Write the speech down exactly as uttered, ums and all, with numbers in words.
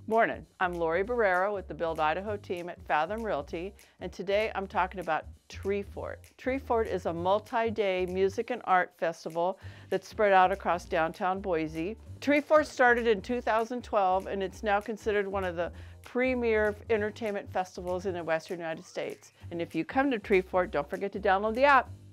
Morning, I'm Laurie with the Build Idaho team at Fathom Realty, and today I'm talking about Treefort. Treefort is a multi-day music and art festival that's spread out across downtown Boise. Treefort started in two thousand twelve, and it's now considered one of the premier entertainment festivals in the Western United States. And if you come to Treefort, don't forget to download the app.